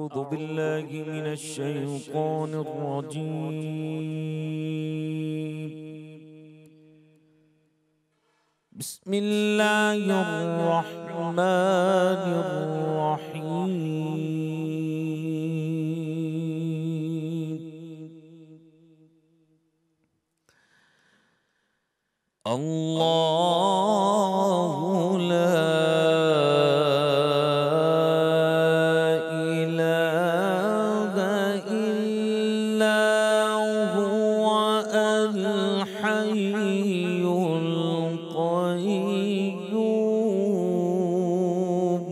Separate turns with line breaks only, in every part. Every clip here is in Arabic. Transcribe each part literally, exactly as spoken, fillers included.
أعوذ بالله من الشيطان الرجيم. بسم الله الرحمن الرحيم. الله لا إله إلا هو الحي القيوم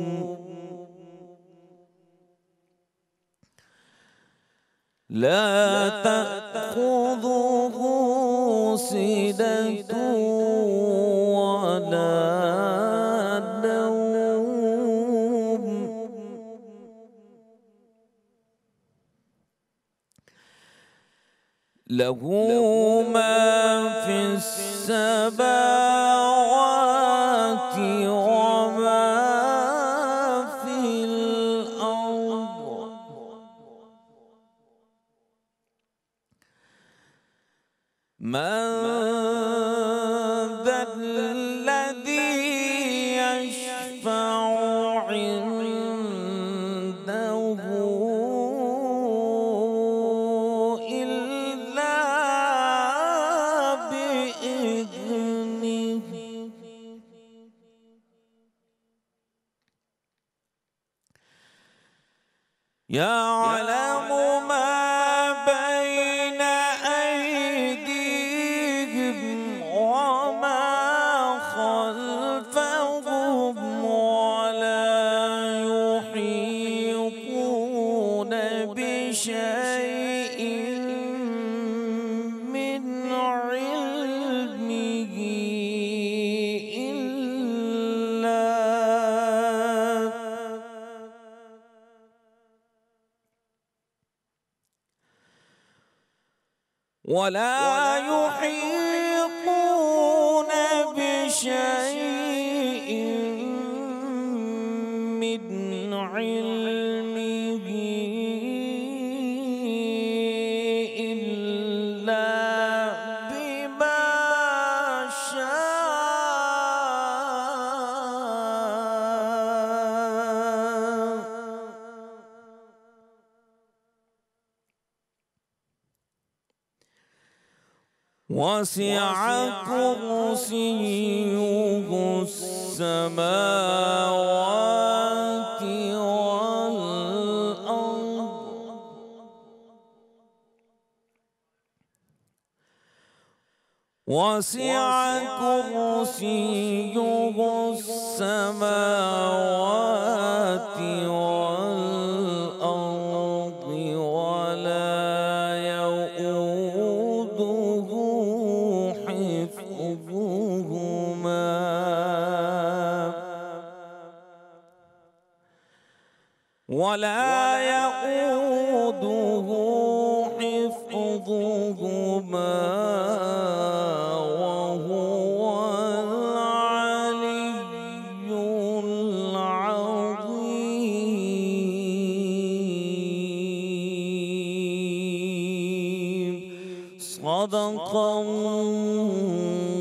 لا تأخذه سنة ولا نوم له ما في السماوات وما في الأرض. من ذا الذي يشفع عنده إلا بإذنه. يعلم ما بين أيديهم وما خلفهم ولا يحيطون بشيء من علمه إلا ولا يحيطون بشيء من علمه إلا بما شاء. وسع كرسيه السماوات والأرض وسع كرسيه السماوات والأرض ولا يؤوده حفظهما ولا يؤوده حفظهما وهو العلي العظيم. صدق الله.